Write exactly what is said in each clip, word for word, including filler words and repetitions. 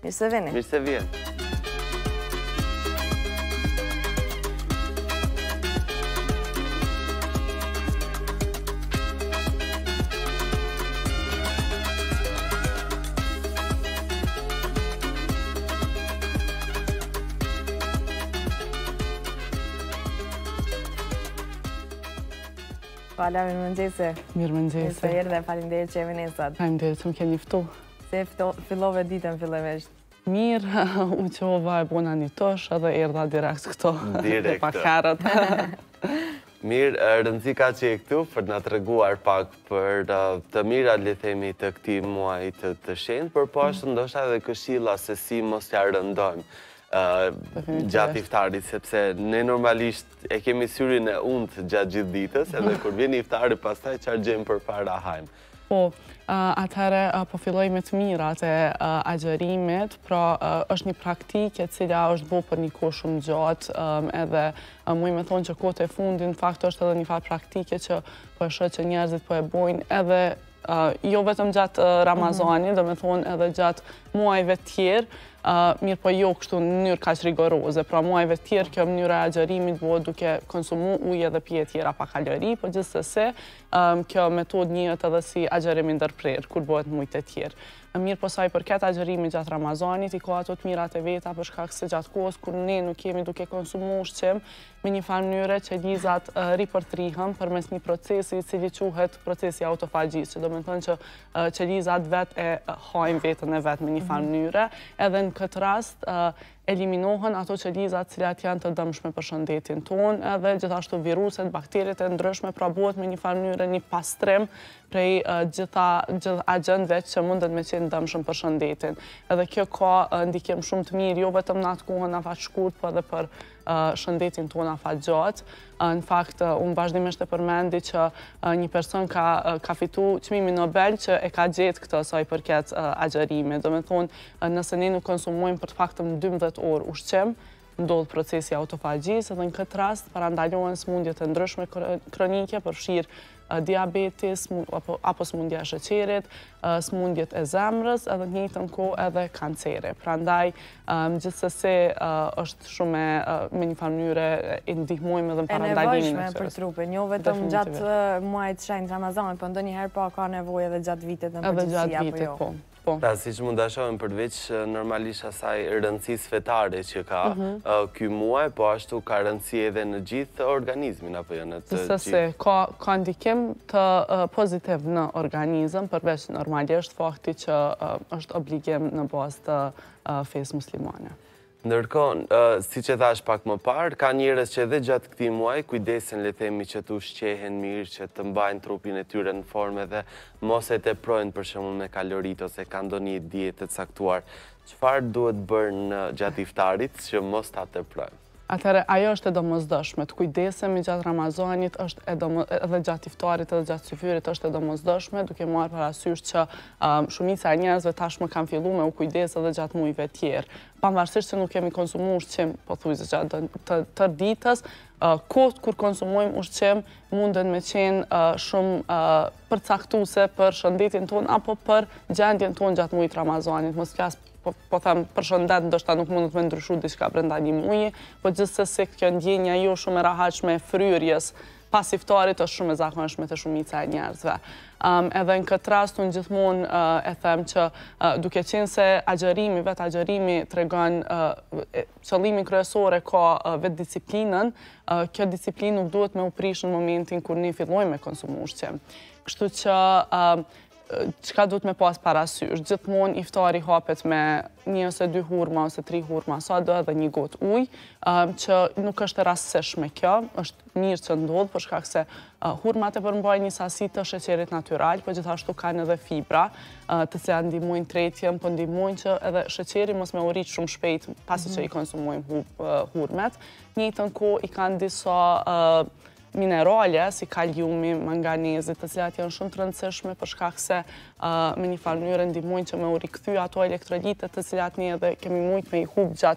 Mirë se vini. Mirë se vjen. Fala, mirë mëngjese. Mirë mëngjese. Mirë se erdhe, faleminderit që jemi nesat. Faleminderit që më keni ftu. Se fillove ditën fillimisht? Mirë, u qova e bona një tosh edhe erdha direkt këto. Direkt. Pak herët. Mirë, rëndësi ka që e këtu për nga të reguar pak për të mira le themi të këti muaj të të shenjtë, për po ashtë ndoshta edhe këshilla se si mos ja rëndojmë gjatë iftarit, sepse ne normalisht e kemi syrin e undë gjatë gjithë ditës, edhe kur vjen iftari pastaj qargjem për para hajmë. Po, atëherë po filloj me të mirat e agjërimit, pra është një praktike cila është bo për një kohë shumë gjatë, edhe muj me thonë që kohët e fundin, në fakt është edhe një farë praktike që po e shoh që njerëzit po e bojnë edhe jo vetëm gjatë Ramazanit, do me thonë edhe gjatë muajve tjerë, mirë po jo kështu në mënyrë kaq rigoroze, pra muajve tjerë kjo mënyra e agjërimit bëhet duke konsumu ujë edhe pije tjera pa kalori, po gjithsesi kjo metodë njihet edhe si agjërimi ndërprerë kur bëhet muajt e tjerë. Mirë po sa i përket agjërimit gjatë Ramazanit, i ka ato të mirat e veta për shkak se gjatë kohës kur ne nuk jemi duke konsumu ushqim, me një farë mënyre qelizat ripërtrihen përmes një procesi i cili quhet procesi autofagjisë, që do me thënë që qelizat vetë e hajnë vetën e vetë me një farë mënyre, edhe në këtë rast eliminohen ato qelizat cilat janë të dëmshme për shëndetin tonë, edhe gjithashtu viruset, bakteriet e ndryshme, pra bëhet me një farë mënyre një pastrim prej gjitha agjendëve që mundet me qenë dëmshëm për shëndetin. Edhe kjo ka ndikim shumë të mirë, jo vetëm në atë kohën afat shkurt, po edhe për shëndetin tonë afat gjatë. Në fakt, unë vazhdimisht e përmendi që një person ka fitu çmimin Nobel që e ka gjetë këtë sa i përket agjërimit. Do me thonë, nëse ne nuk konsumojmë për të faktëm dymbëdhjetë orë ushqim, ndodh procesi autofagjisë, edhe në këtë rast parandalohen sëmundjet e ndryshme kronike, përfshirë diabetis, apo sëmundja e sheqerit, sëmundjet e zemrës, edhe në njëjtën kohë edhe kanceri. Prandaj, gjithsesi është shumë me një farë mënyre e ndihmojmë edhe në parandalimin e nevojshme për trupin, jo vetëm gjatë muajit shenjtë Ramazanit, po ndonjëherë pa ka nevojë edhe gjatë vitit në përgjithësi apo jo. Pra, si që mund të shohim përveç normalisht asaj rëndësisë fetare që ka ky muaj, po ashtu ka rëndësi edhe në gjithë organizmin, apo jo në të gjithë? Gjithsesi, ka ndikim të pozitiv në organizëm, përveç normalisht fakti që është obligim në bazë të fesë muslimane. Ndërkohë, si që thash pak më parë, ka njerëz që edhe gjatë këtij muaji kujdesen le themi që të ushqehen mirë, që të mbajnë trupin e tyre në formë dhe mos e teprojnë për shembull me kalorit ose kanë ndonjë dietë të caktuar. Çfarë duhet bërë gjatë iftarit që mos ta teprojnë? Atëherë, ajo është e domosdoshme, të kujdesemi gjatë Ramazanit, është edhe gjatë iftarit edhe gjatë syfyrit është e domosdoshme, duke marrë parasysh që shumica e njerëzve tashmë kanë filluar me u kujdes edhe gjatë muajve tjerë. Pavarësisht se nuk kemi konsumuar ushqim pothuajse gjatë tërë ditës, kohët kur konsumojmë ushqim munden me qenë shumë përcaktuese për shëndetin tonë apo për gjendjen tonë gjatë muajit Ramazanit. Mos flas po them për shëndet, ndoshta nuk mundet me ndryshu diçka brenda një muaji, po gjithsesi kjo ndjenja jo shumë e rahatshme e fryrjes pas iftarit është shumë e zakonshme te shumica e njerëzve. Edhe në këtë rast unë gjithmonë e them që duke qenë se agjërimi, vetë agjërimi tregon qëllimin kryesor e ka vetë disiplinën, kjo disciplinë nuk duhet me u prish në momentin kur ne fillojmë me konsumu ushqim. Kështu që çka duhet me pas parasysh, gjithmonë iftari hapet me një ose dy hurma ose tri hurma, sa do edhe një gotë ujë, që nuk është e rastësishme kjo, është mirë që ndodh për shkak se hurmat e përmbajnë një sasi të sheqerit natyral, po gjithashtu kanë edhe fibra, të cilat ndihmojnë tretjen, po ndihmojnë që edhe sheqeri mos me u rrit shumë shpejt pasi që i konsumojmë hurmet. Në njëjtën kohë i kanë disa minerale si kaliumi, manganezi, të cilat janë shumë të rëndësishme për shkak se me një farë mënyrë ndihmojnë që me u rikthy ato elektrolitet të cilat ne edhe kemi mujt me i hub gjatë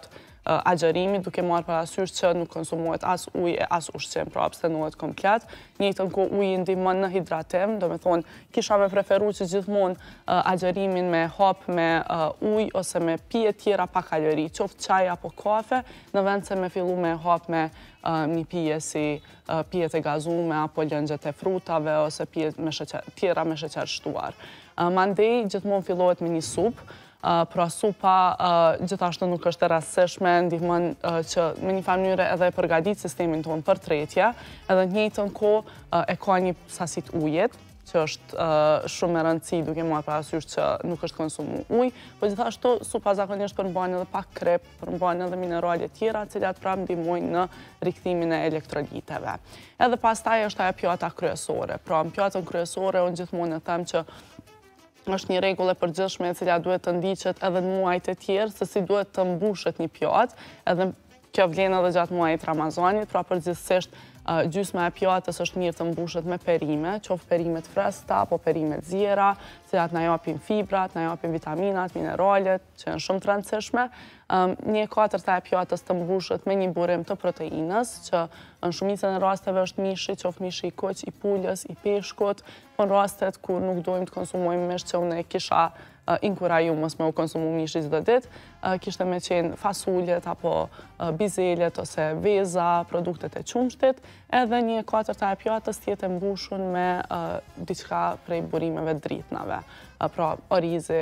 agjerimi, duke marrë parasysh që nuk konsumohet as ujë e as ushqim, pra abstenohet komplet. Njëjtën kohë uji ndihmon në hidratim, do me thonë, kisha me preferu që gjithmonë agjerimin me hap me ujë ose me pije tjera pa kalori, qoftë çaj apo kafe, në vend se me fillu me hap me një pije si pijet e gazume apo lëngjet e frutave ose pijet tjera me sheqer shtuar. Mandej, gjithmonë fillohet me një supë, pra supa gjithashtu nuk është e rastësishme, ndihmon që me një farë mënyrë edhe e përgatit sistemin tonë për tretje, edhe në njëjtën kohë e ka një sasit ujit, që është shumë e rëndësi duke marrë parasysh që nuk është konsumu ujë, po gjithashtu supa zakonisht përmban edhe pak krep, përmban edhe minerale tjera, cilat pra ndihmojnë në rikthimin e elektroliteve. Edhe pastaj është ajo pjata kryesore. Pra në pjatën kryesore unë gjithmonë e them që është një rregull e përgjithshme e cila duhet të ndiqet edhe në muajt e tjerë, se si duhet të mbushet një pjatë, edhe kjo vlen edhe gjatë muajit Ramazanit, pra përgjithsisht gjysma e pjatës është mirë të mbushet me perime, qoftë perimet freskëta apo perimet zjera, cilat na japin fibrat, na japin vitaminat, mineralet, që janë shumë të rëndësishme. Një katërta e pjatës të mbushet me një burim të proteinës, që në shumicën e rasteve është mishi, qoftë mishi i kuq, i pulës, i peshkut, po në rastet kur nuk dojmë të konsumojmë mish që unë e kisha inkuraju mos me u konsumu mishi çdo ditë, kishte me qenë fasuljet apo bizelet ose veza, produktet e qumshtit, edhe një katërta e pjatës tjetë e mbushun me diçka prej burimeve dritnave. Pra orizi,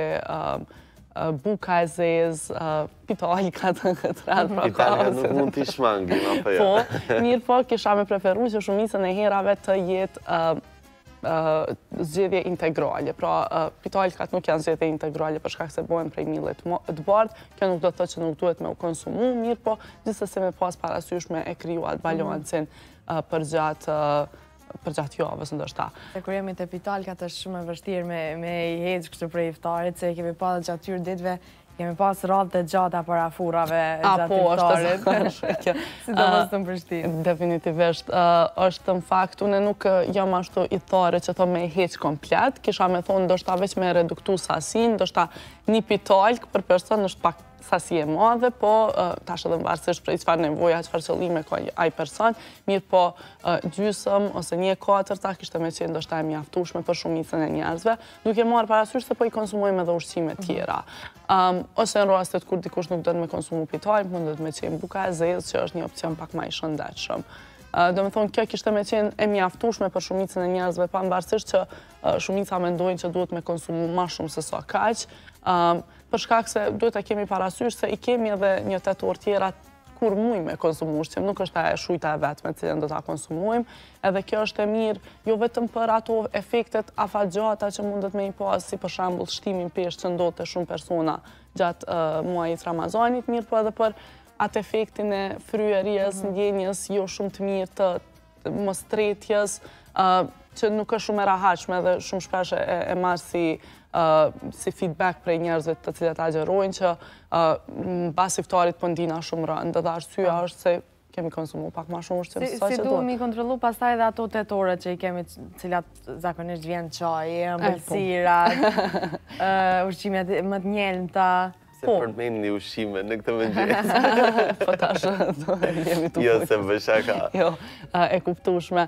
buka e zezë, pitalkat në këtë radhë. Pitalkat nuk mund t'i shmangim, apo jo? Po, mirë po, kisha me preferu që shumicën e herave të jetë zgjedhje integrale. Pra, pitalkat nuk janë zgjedhje integrale për shkak se bëhen prej millet të bardh. Kjo nuk do të thotë që nuk duhet me u konsumu, mirë po, gjithsesi me pas parasysh me e kriju atë balancin për gjatë për gjatë javës ndoshta. Se kur jemi te pitalkat është shumë e vështirë me i heqë kështu prej iftarit, se kemi pa gjatë tyre ditëve kemi pas radhë të gjata para furave gjatë iftarit. Si do mos të më Prishtinë. Definitivisht. është në fakt, unë nuk jam ashtu ithare që thë me heq komplet. Kisha me thonë, ndoshta veç me reduktu sasin, ndoshta një pitalk për person është pak sasi e madhe, po tash edhe varësisht prej çfarë nevoja, çfarë qëllime ka ai person, mirë po gjysëm ose një katërta kishte me qenë ndoshta e mjaftueshme për shumicën e njerëzve, duke marrë parasysh se po i konsumojmë edhe ushqime tjera. Ose në rastet kur dikush nuk do të me konsumu pitalk, mundet me qenë buka e zezë, që është një opcion pak më i shëndetshëm. Do me thonë, kjo kishte me qenë e mjaftueshme për shumicën e njerëzve, pavarësisht që shumica mendojnë që duhet me konsumu më shumë se sa kaq, për shkak se duhet të kemi parasysh se i kemi edhe një tetor tjera kur mujmë me konsumu ushqim, nuk është e shujta e vetme cilën do ta konsumojmë, edhe kjo është e mirë jo vetëm për ato efektet afatgjata që mundet me i pas, si për shembull shtimin peshë që ndodh te shumë persona gjatë muajit Ramazanit, mirë po edhe për atë efektin e fryeries, ndjenjes jo shumë të mirë të mostretjes, që nuk është shumë e rahatshme dhe shumë shpesh e marr si si feedback prej njerëzve të cilët agjerojnë që mbas iftarit po ndina shumë rënd, dhe arsyeja është se kemi konsumu pak ma shumë ushqim se sa që Si duhet mi kontrollu pastaj dhe ato tetoret që i kemi, cilat zakonisht vjen çaji, ëmbëlsirat, ushqimet më të njelmta. Se përmend një ushqime në këtë mëngjes. Po tash jemi tu. Jo, se bëshaka. Jo, e kuptueshme.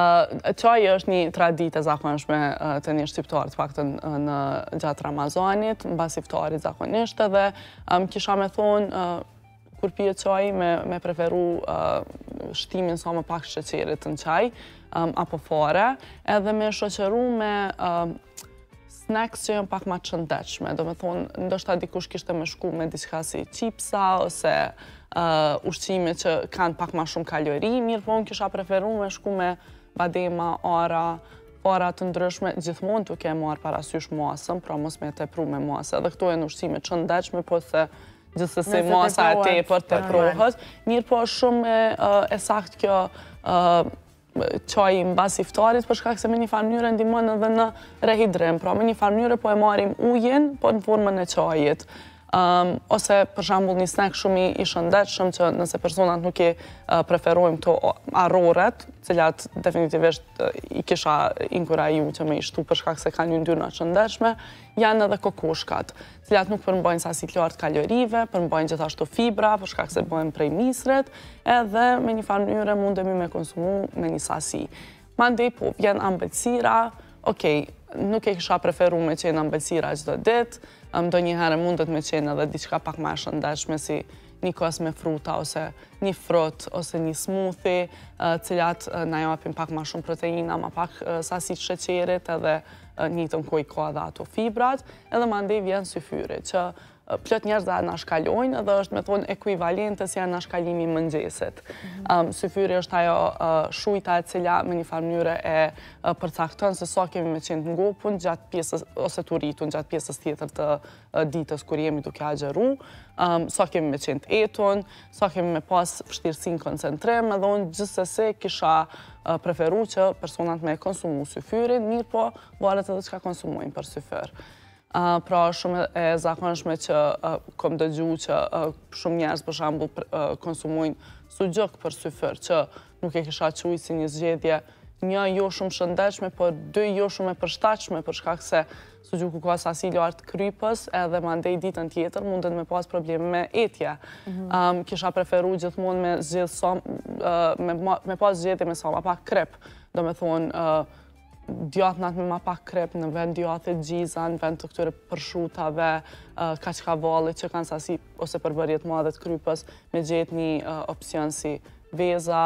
Çaji është një traditë e zakonshme të një shqiptar, të paktën në gjatë Ramazanit, mbas iftarit zakonisht, edhe kisha me thonë kur pije çaj me preferu shtimin sa më pak sheqerit në çaj, apo fare, edhe me shoqëru me snacks që janë pak ma të shëndetshme. Do me thonë, ndoshta dikush kishte me shku me diçka si chipsa ose ushqime që kanë pak ma shumë kalori, mirë po unë kisha preferu me shku me badema, ara, fara të ndryshme, gjithmonë duke e marrë parasysh masën, pra mos me tepru me masë. Edhe këto janë ushqime të shëndetshme, po se gjithsesi masa e tepër teprohet. Mirë po shumë e saktë kjo çaji mbas iftarit, për shkak se me një farë mënyrë ndihmon edhe në rehidrim. Pra me një farë mënyrë po e marrim ujin, po në formën e çajit. Ose, për shambull, një snack shumë i shëndetshëm që nëse personat nuk i preferojmë të arroret, cilat definitivisht i kisha inkuraju që me i shtu për shkak se ka një ndyrna shëndetshme, janë edhe kokoshkat, cilat nuk përmbajnë sasi të lartë kalorive, përmbajnë gjithashtu fibra, për shkak se bëhen prej misret, edhe me një farë mënyre mundemi me konsumu me një sasi. Mandej po, vjen ambëlsira, okej, nuk e kisha preferu me qenë ambëlsira çdo ditë, do një herë mundet me qenë edhe diçka pak ma shëndetshme si një kos me fruta ose një frut ose një smoothie, cilat na japin pak ma shumë proteina, ma pak sasi të sheqerit edhe njëtën koj ka dhe ato fibrat, edhe mandej vjen syfyri, që plot njerëz dhe na shkalojnë edhe është me thonë ekuivalente si janë na shkalimi i mëngjesit. Syfyri është ajo shujta e cila me një farë mënyre e përcakton se sa kemi me qenë të ngopun gjatë pjesës ose të rritun gjatë pjesës tjetër të ditës kur jemi duke agjeru, sa kemi me qenë të etun, sa kemi me pas vështirësinë koncentrim, edhe unë gjithsesi kisha preferu që personat me konsumu syfyrin, mirë po varet edhe çka konsumojnë për syfyr. Pra shumë e zakonshme që kom dëgju që shumë njerëz për shembull konsumojnë sugjok për syfyr, që nuk e kisha quajtur si një zgjedhje një jo shumë shëndetshme, por dy jo shumë e përshtatshme për shkak se sugjoku ka sasi lartë krypës edhe mandej ditën tjetër mundet me pas probleme me etje. Kisha preferu gjithmonë me zgjedhë me pas zgjedhje me sa ma pak krep, do me thonë djathnat me ma pak krep në vend djathit gjiza, në vend të këtyre përshutave, kaqkavallit që kanë sasi ose përbërjet madhe të krypës, me gjetë një opcion si veza,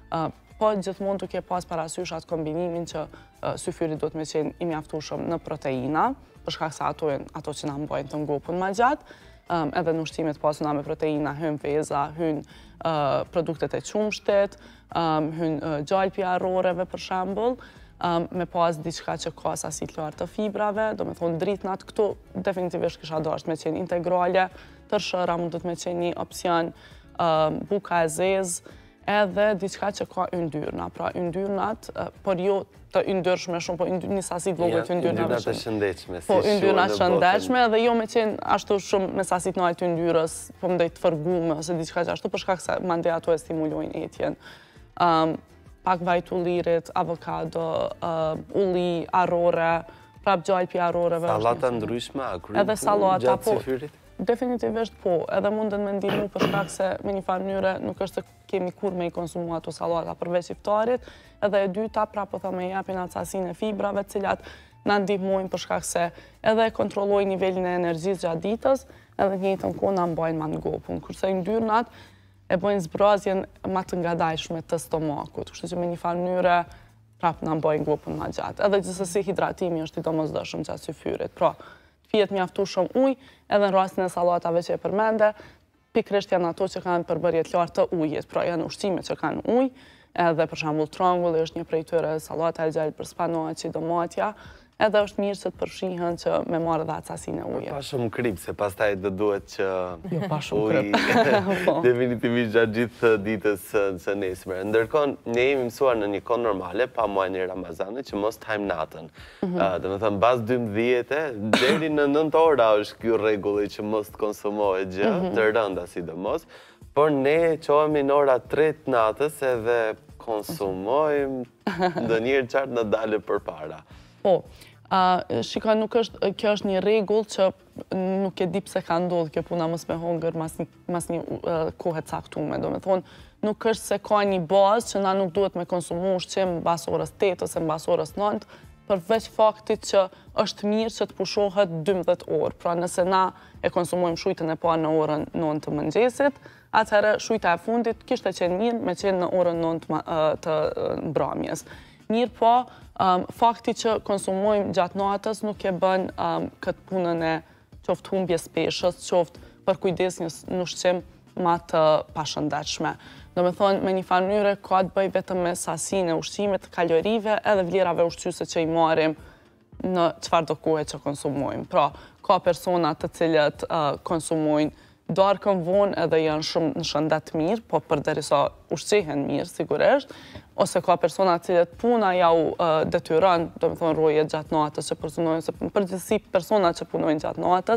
po gjithmonë duke pas parasysh atë kombinimin që syfyri do të me qenë i mjaftueshëm në proteina, për shkak se ato ato që na mbajnë të ngopun ma gjatë, edhe në ushqimet pasuna me proteina, hyn veza, hyn produktet e qumshtit, hyn gjalpi arroreve për shembull, me pas diçka që ka sasi të lartë të fibrave, do me thonë dritnat, këtu definitivisht kisha dashur me qenë integrale, tërshëra mund të me qenë një opcion, buka e zezë, edhe diçka që ka yndyrna. Pra yndyrnat, por jo të yndyrshme shumë, po një sasi të vogël të yndyrnave. Yndyrnat e shëndetshme. Po yndyrnat shëndetshme, edhe jo me qenë ashtu shumë me sasi të naltë të yndyrës, po më dej të fërgume, ose diçka që ashtu, për shkak se mandej ato e stimulojnë etjen. Pak vaj të ullirit, avokado, ulli, arrore, prap gjalpi arroreve. Salata ndryshme, a kryp edhe salata, gjatë syfyrit? Definitivisht po, edhe mundet me ndihmu për shkak se me një farë mënyre nuk është se kemi kur me i konsumu ato salata përveç iftarit, edhe e dyta prap po thëmë e japin atë sasinë e fibrave, cilat na ndihmojnë për shkak se edhe kontrollojnë nivelin e energjisë gjatë ditës, edhe njëjtën kohë na mbajnë ma ngopun. Kurse yndyrnat e bojnë zbrazjen ma të ngadajshme të stomakut, kështu që me një farë mënyre prap na mbajnë ngopun ma gjatë. Edhe gjithsesi hidratimi është i domosdoshëm gjatë syfyrit. Pra, pijet mjaftueshëm ujë, edhe në rastin e sallatave që e përmende, pikërisht janë ato që kanë përbërje të lartë të ujit, pra janë ushqime që kanë ujë, edhe për shembull trangulli është një prej tyre, sallata e gjelbër për spanaçi, domatja, edhe është mirë që të përfshihen që me marrë dhe atë sasinë e ujit. Pa shumë krip, se pastaj do duhet që jo, pa shumë krip. Definitivisht gjatë gjithë ditës së nesme. Ndërkohë, ne jemi mësuar në një kohë normale, pa muajin e Ramazanit, që mos hajmë natën. Dhe me thëmë, bas dymbëdhjetë, deri në nëntë ora është kjo rregulli që mos të konsumohet gjë, të rënda sidomos, por ne qohemi në ora tre të natës edhe konsumojmë ndonjëherë qartë në dalë përpara. Po, shika, nuk është, kjo është një rregull që nuk e di pse ka ndodhur kjo puna mos me hongër mas një kohë caktuar, do me thonë, nuk është se ka një bazë që na nuk duhet me konsumu ushqim mbas orës tetë ose mbas orës nëntë, përveç faktit që është mirë që të pushohet dymbëdhjetë orë. Pra nëse na e konsumojmë shujtën e parë në orën nëntë të mëngjesit, atëherë shujta e fundit kishte qenë mirë me qenë në orën nëntë të mbrëmjes. Mirë po, fakti që konsumojmë gjatë natës nuk e bën këtë punën e qoftë humbjes peshës, qoftë për kujdes një ushqim ma të pashëndetshme. Do me thonë, me një farë mënyre ka të bëj vetëm me sasinë e ushqimit, kalorive edhe vlerave ushqyese që i marrim në çfarë do kohë që konsumojmë. Pra, ka persona të cilët konsumojnë darkën vonë edhe janë shumë në shëndet mirë, po përderisa ushqihen mirë, sigurisht, ose ka persona të cilët puna ja u detyron, do me thonë roje gjatë natës që personojnë, se përgjithësi persona që punojnë gjatë natës,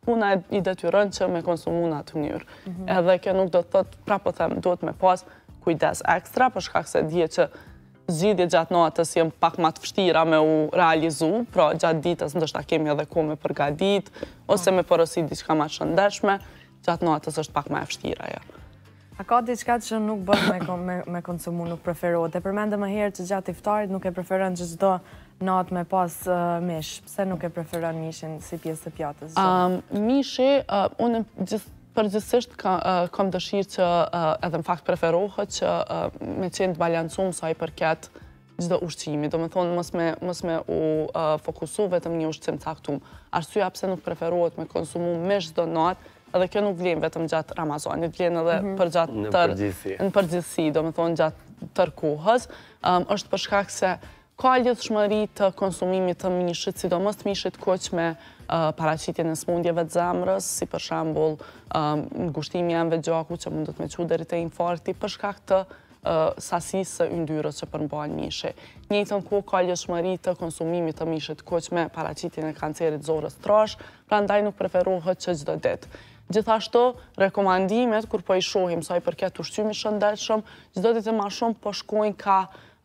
puna i detyrën që me konsumu në atë mënyrë. Edhe kjo nuk do të thotë, pra po them, do të me pas kujdes ekstra, për shkak se dje që zgjidhje gjatë natës jenë pak më të vështira me u realizu, pra gjatë ditës ndoshta kemi edhe kohë me përgatit, ose me porosit diçka më të shëndetshme, gjatë natës është pak më e vështira, ja. A ka diçka që nuk bën me konsumu, nuk preferohet? E përmendë më herë që gjatë iftarit nuk e preferon që çdo natë me pas mish. Pse nuk e preferon mishin si pjesë të pjatës? Mishi, unë përgjithsisht kam dëshirë që edhe në fakt preferohet që me qenë të balancum sa i përket çdo ushqimi. Do me thonë mos me u fokusu vetëm një ushqim caktum. Arsyeja pse nuk preferohet me konsumu mish çdo natë, edhe kjo nuk vlen vetëm gjatë Ramazanit, vlen edhe për gjatë tër në përgjithësi, do me thonë gjatë tër kohës, është për shkak se ka lidhshmëri të konsumimit të mishit, sidomos të mishit kuq me paraqitjen e smundjeve të zemrës, si për shembull ngushtimi i anëve gjaku që mund të me çu deri te infarkti për shkak të sasisë së yndyrës që përmban mishi. Njëjtën kohë ka lidhshmëri të konsumimit të mishit kuq me paraqitjen e kancerit zorës trash, prandaj nuk preferohet që çdo ditë. Gjithashtu, rekomandimet, kur po i shohim sa i përket ushqimit shëndetshëm, çdo ditë më shumë po shkojnë ka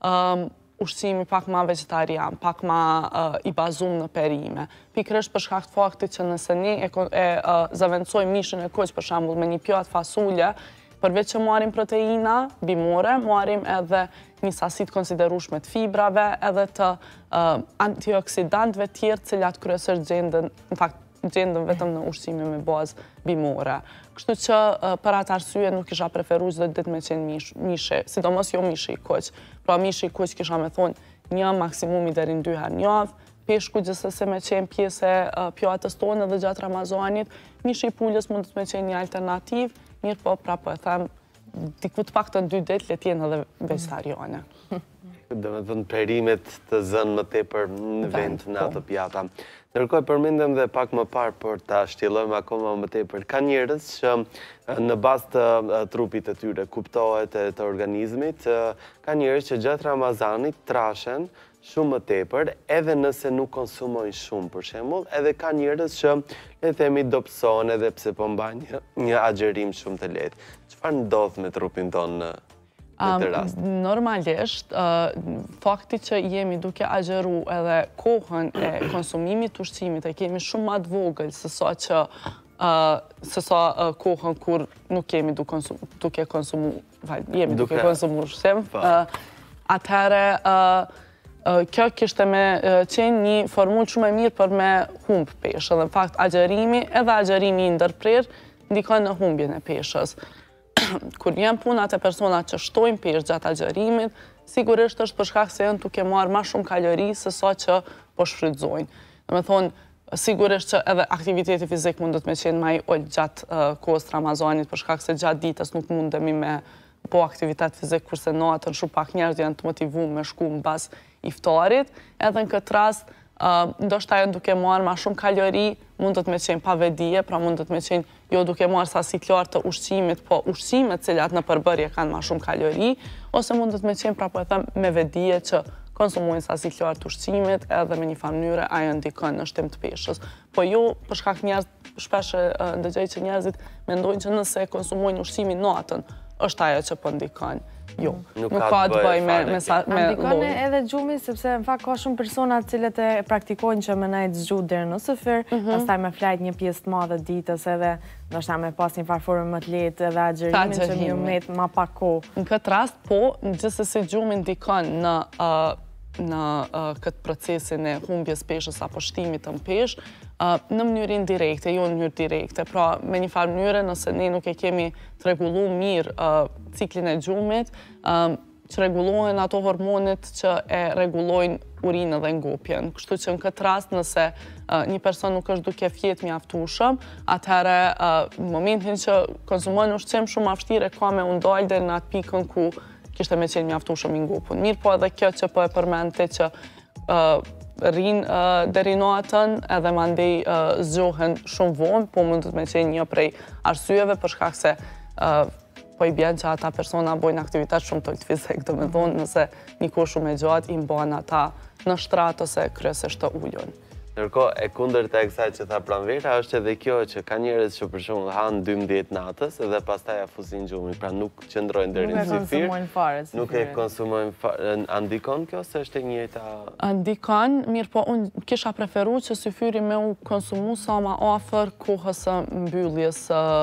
ushqimi pak më vegetarian, pak më i bazuar në perime. Pikërisht për shkak të faktit që nëse ne e zaventësojmë mishin e kuq për shembull me një pjatë fasule, përveç që marrim proteina bimore, marrim edhe një sasi të konsiderueshme të fibrave, edhe të antioksidantëve të tjerë, të cilat kryesisht gjenden, në fakt gjendën vetëm në ushqime me bazë bimore. Kështu që për atë arsye nuk kisha preferuar çdo ditë me qenë mishi, sidomos jo mishi i kuq. Pra mishi i kuq kisha me thonë një maksimumi deri në dy herë në javë, peshku gjithsesi me qenë pjesë e pjatës tonë edhe gjatë Ramazanit, mishi i pulës mund të me qenë një alternativë, mirë po prapë e them, diku të paktën dy ditë le të jenë edhe vegetariane. Do me thënë perimet të zënë më tepër në vend në atë pjata. Ndërkohë përmendëm dhe pak më parë, por ta shtjellojmë akoma më tepër. Ka njerëz që në bazë të trupit të tyre, kuptohet e të organizmit, ka njerëz që gjatë Ramazanit trashen shumë më tepër, edhe nëse nuk konsumojnë shumë, për shembull, edhe ka njerëz që le të themi dobësohen edhe pse po mbajnë një agjerim shumë të lehtë. Çfarë ndodh me trupin tonë në këtë rast? Normalisht, fakti që jemi duke agjeru edhe kohën e konsumimit të ushqimit e kemi shumë më të vogël se sa që se sa kohën kur nuk jemi duke konsumu, jemi duke konsumu ushqim, atëherë kjo kishte me qenë një formullë shumë e mirë për me humb peshë. Dhe në fakt, agjerimi edhe agjerimi i ndërprer ndikon në humbjen e peshës. Kur janë punat e personat që shtojnë peshë gjatë agjerimit, sigurisht është për shkak se janë duke marrë ma shumë kalori se sa që po shfrytëzojnë. Dhe me thonë, sigurisht që edhe aktiviteti fizik mundet me qenë ma i ollë gjatë kohës të Ramazanit, për shkak se gjatë ditës nuk mundemi me po aktivitet fizik, kurse natën shumë pak njerëz janë të motivuar me shku në bas iftarit, edhe në këtë rast, ndoshta janë duke marrë ma shumë kalori, mundet me qenë pa vedije, pra mundet me qenë jo duke marrë sasi të lartë të ushqimit, po ushqimet cilat në përbërje kanë ma shumë kalori, ose mundet me qenë, pra po e them, me vedije që konsumojnë sasi të lartë të ushqimit, edhe me një farë mënyre ajo ndikon në shtim të peshës. Po jo, për shkak njerëz, shpesh ndëgjoj që njerëzit mendojnë që nëse konsumojnë ushqimin natën, është ajo që po ndikon. Jo, nuk ka të bëj me lojnë. Ndikon edhe gjumi, sepse në fakt ka shumë personat cilët e praktikojnë që me najtë zgjut dherë në sëfër, pastaj me flajt një pjesë të madhe ditës edhe ndoshta me pas një farforme më të lehtë edhe agjerimin që një met ma pak kohë. Në këtë rast, po, gjithsesi gjumi ndikon në në këtë procesin e humbjes peshës apo shtimit të peshë, në mënyrë indirekte, jo në mënyrë direkte. Pra, me një farë mënyre, nëse ne nuk e kemi të regullu mirë ciklin e gjumit, që regullohen ato hormonit që e regullojnë urinë dhe ngopjen. Kështu që në këtë rast, nëse një person nuk është duke fjet mjaftueshëm, atëherë në momentin që konsumojnë ushqim shumë vështirë ka me u ndalë deri në atë pikën ku kishte me qenë mjaftueshëm i ngopur. Mirë po edhe kjo që po e përmendte që rrinë deri natën edhe mandej zgjohen shumë vonë, po mund të me qenë një prej arsyeve për shkak se po i bjen që ata persona bojnë aktivitet shumë të fizik, do me thonë nëse një kohë shumë e gjatë i mban ata në shtrat ose kryesisht të ullun. Ndërkohë, e kundërt e kësaj që tha Pranvera, është edhe kjo që ka njerëz që për shembull hanë dymbëdhjetë natës edhe pastaj afuzin gjumi, pra nuk qëndrojnë deri në syfir. Nuk e konsumojnë fare. Nuk e konsumojnë fare. A ndikon kjo se është e njëjta? Ndikon, mirë po unë kisha preferu që syfyri me u konsumu sa ma afër kohës së mbylljes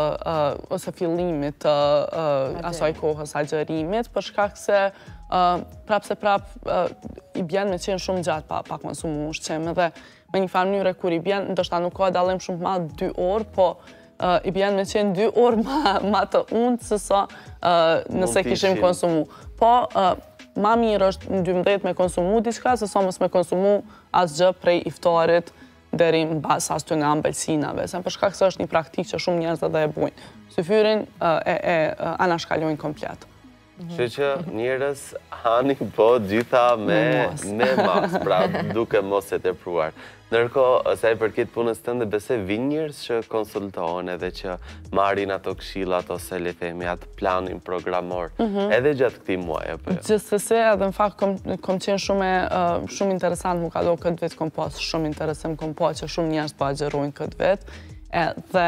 ose fillimit të asaj kohës agjerimit, për shkak se prap se prap i bjen me qenë shumë gjatë pa konsumu ushqim, edhe me një farë mënyre kur i bjen, ndoshta nuk ka dallim shumë ma dy orë, po i bjen me qenë dy orë ma të undë se sa nëse kishim konsumu. Po, ma mirë është në dymbëdhjetë me konsumu diçka, se sa mos me konsumu asgjë prej iftarit deri në basë as të në ambelsinave, se për shkak se është një praktikë që shumë njerëz edhe e bujnë. Syfyrin e anashkallojnë komplet. Që që njerëz hani po gjitha me mas, pra duke mos e tepruar. Ndërkohë, sa i përket punës tënde, besoj vinë njerëz që konsultohen edhe që marrin ato këshillat ose le themi atë planin programor, edhe gjatë këtij muaji apo jo? Gjithsesi, edhe në fakt kom qenë shumë shumë interesant më ka do këtë vit, kom pas shumë interesim, kom pa që shumë njerëz po agjerojnë këtë vit, dhe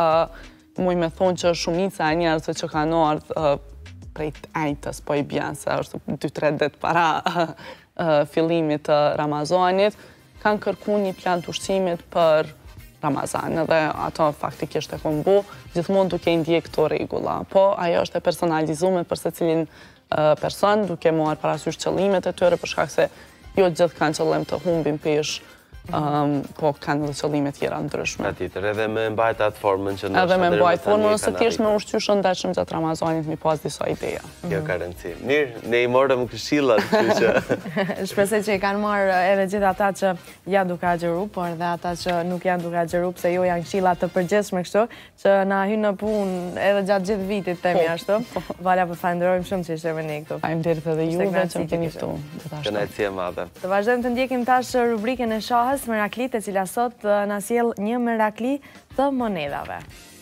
muj me thonë që shumica e njerëzve që kanë ardhur prej të ajtës, po i bjen se është dy tre ditë para fillimit të Ramazanit, kanë kërku një plan të ushqimit për Ramazan, edhe ato faktikisht e kom bu, gjithmonë duke i ndjek këto rregulla. Po, ajo është e personalizuar për secilin person, duke marrë parasysh qëllimet e tyre, për shkak se jo gjithë kanë qëllim të humbin pesh, po kanë dhe qëllime tjera ndryshme. Patjetër, edhe me mbajt atë formën që në Edhe me mbajt formën, ose thjesht me ushqy shëndetshëm gjatë Ramazanit mi pas disa ideja. Kjo ka rëndësi. Mirë, ne i morëm këshillat, kështu që... Shpresoj që i kanë marrë edhe gjithë ata që janë duke agjeru, por edhe ata që nuk janë duke agjeru, pse jo janë këshilla të përgjithshme kështu, që na hynë në punë edhe gjatë gjithë vitit temi ashtu. Vala, po falenderojmë shumë që ishte me ne këtu. Faleminderit edhe juve që më keni ftu. Kënaqësi e madhe. Të vazhdojmë të ndjekim tash rubrikën e shahës Meraklit, e cila sot na sjell një merakli të monedhave.